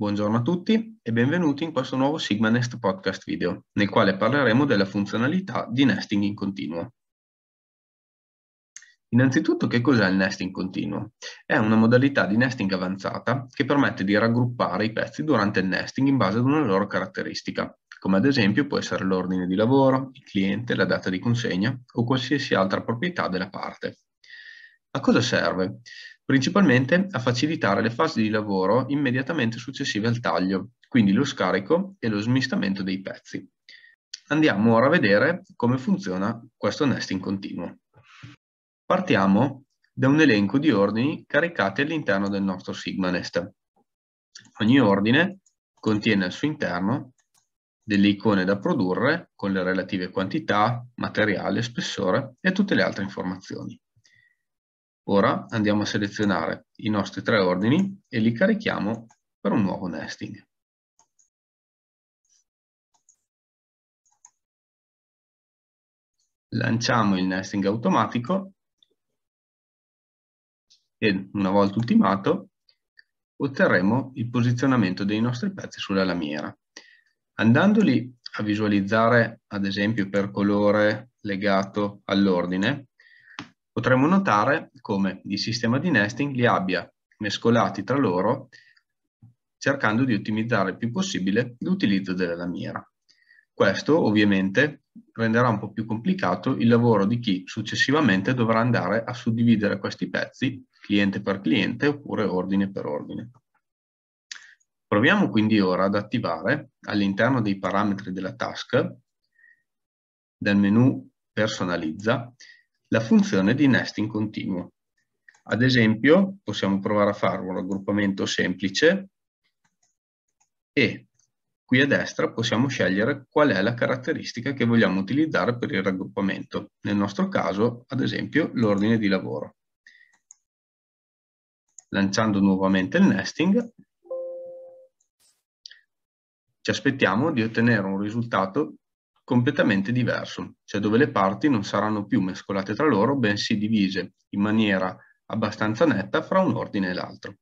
Buongiorno a tutti e benvenuti in questo nuovo SigmaNest podcast video, nel quale parleremo della funzionalità di nesting in continuo. Innanzitutto, che cos'è il nesting continuo? È una modalità di nesting avanzata che permette di raggruppare i pezzi durante il nesting in base ad una loro caratteristica, come ad esempio può essere l'ordine di lavoro, il cliente, la data di consegna o qualsiasi altra proprietà della parte. A cosa serve? Principalmente a facilitare le fasi di lavoro immediatamente successive al taglio, quindi lo scarico e lo smistamento dei pezzi. Andiamo ora a vedere come funziona questo nesting continuo. Partiamo da un elenco di ordini caricati all'interno del nostro SigmaNest. Ogni ordine contiene al suo interno delle icone da produrre con le relative quantità, materiale, spessore e tutte le altre informazioni. Ora andiamo a selezionare i nostri 3 ordini e li carichiamo per un nuovo nesting. Lanciamo il nesting automatico e una volta ultimato otterremo il posizionamento dei nostri pezzi sulla lamiera. Andandoli a visualizzare, ad esempio per colore legato all'ordine, potremo notare come il sistema di nesting li abbia mescolati tra loro, cercando di ottimizzare il più possibile l'utilizzo della lamiera. Questo ovviamente renderà un po' più complicato il lavoro di chi successivamente dovrà andare a suddividere questi pezzi cliente per cliente oppure ordine per ordine. Proviamo quindi ora ad attivare all'interno dei parametri della task del menu Personalizza la funzione di nesting continuo. Ad esempio, possiamo provare a fare un raggruppamento semplice e qui a destra possiamo scegliere qual è la caratteristica che vogliamo utilizzare per il raggruppamento. Nel nostro caso, ad esempio, l'ordine di lavoro. Lanciando nuovamente il nesting, ci aspettiamo di ottenere un risultato completamente diverso, cioè dove le parti non saranno più mescolate tra loro, bensì divise in maniera abbastanza netta fra un ordine e l'altro.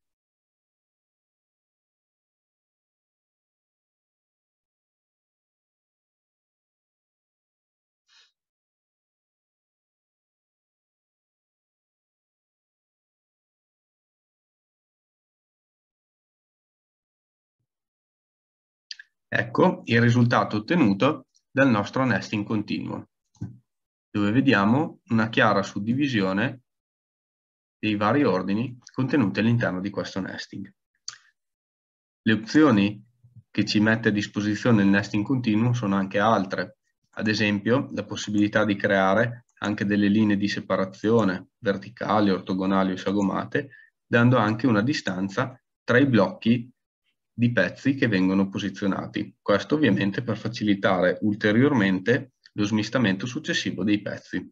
Ecco il risultato ottenuto dal nostro nesting continuo, dove vediamo una chiara suddivisione dei vari ordini contenuti all'interno di questo nesting. Le opzioni che ci mette a disposizione il nesting continuo sono anche altre, ad esempio la possibilità di creare anche delle linee di separazione verticali, ortogonali o sagomate, dando anche una distanza tra i blocchi di pezzi che vengono posizionati. Questo ovviamente per facilitare ulteriormente lo smistamento successivo dei pezzi.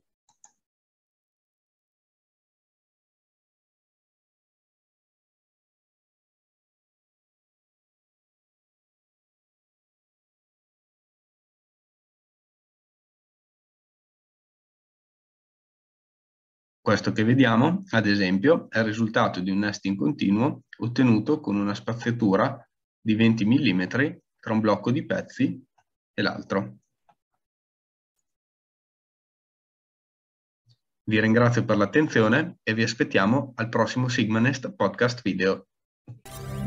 Questo che vediamo, ad esempio, è il risultato di un nesting continuo ottenuto con una spaziatura di 20 mm tra un blocco di pezzi e l'altro. Vi ringrazio per l'attenzione e vi aspettiamo al prossimo SigmaNest podcast video.